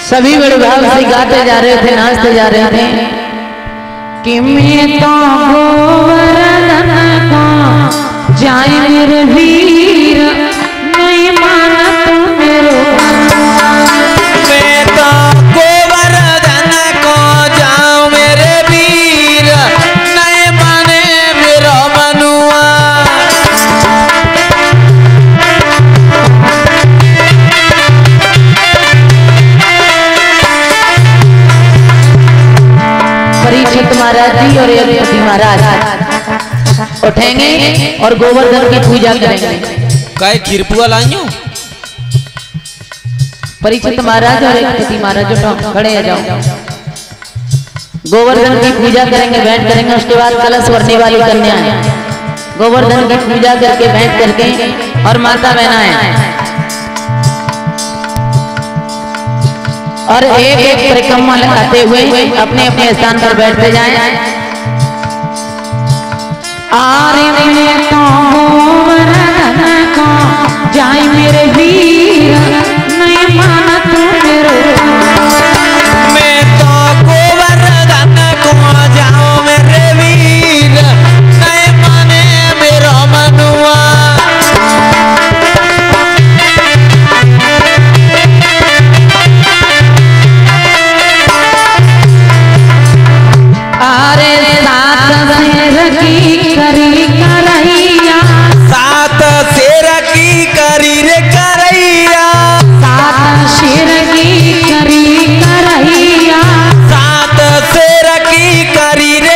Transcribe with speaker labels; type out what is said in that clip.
Speaker 1: सभी बड़े भाव से गाते जा रहे थे, नाचते जा रहे थे कि मैं तो गोवर्धन को जाए मेरे वीर नहीं माना तू मेरो।
Speaker 2: मैं तो गोवर्धन को जाऊं मेरे वीर नहीं माने मेरा मनुआ।
Speaker 1: परीक्षित महाराज जी और यज्ञपति महाराज उठेंगे और गोवर्धन की पूजा करेंगे।
Speaker 2: काय खीरपुआ लाइयो।
Speaker 1: परीक्षित महाराज और यज्ञपति महाराज उठो, खड़े हो जाओ। गोवर्धन की पूजा करेंगे, भेंट करेंगे। उसके बाद कलश भरने वाली कन्या है, गोवर्धन की पूजा करके भेंट करके और माता बहनाएं और एक एक परिक्रमा लगाते हुए अपने अपने स्थान पर बैठते जाएं। आरे मैं तो गोवर्धन को जाए मेरे वीर नहीं माना तू मेरो।
Speaker 2: मैं तो गोवर्धन को जाऊं मेरे वीर नहीं माने मेरा मनुआ।
Speaker 1: सात शेर की करी रे करैया, सात शेर की करी करैया,
Speaker 2: सात शेर की करी रे